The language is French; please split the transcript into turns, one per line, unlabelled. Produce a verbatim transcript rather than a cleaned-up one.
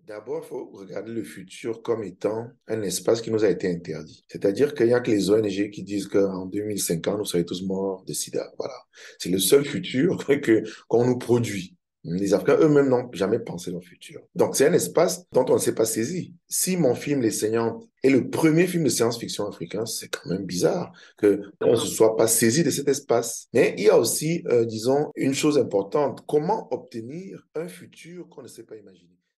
D'abord, il faut regarder le futur comme étant un espace qui nous a été interdit. C'est-à-dire qu'il n'y a que les O N G qui disent qu'en deux mille cinquante, nous serons tous morts de sida. Voilà. C'est le seul futur que, qu'on nous produit. Les Africains eux-mêmes n'ont jamais pensé dans le futur. Donc, c'est un espace dont on ne s'est pas saisi. Si mon film, Les Saignantes, est le premier film de science-fiction africain, c'est quand même bizarre qu'on ne se soit pas saisi de cet espace. Mais il y a aussi, euh, disons, une chose importante. Comment obtenir un futur qu'on ne sait pas imaginer?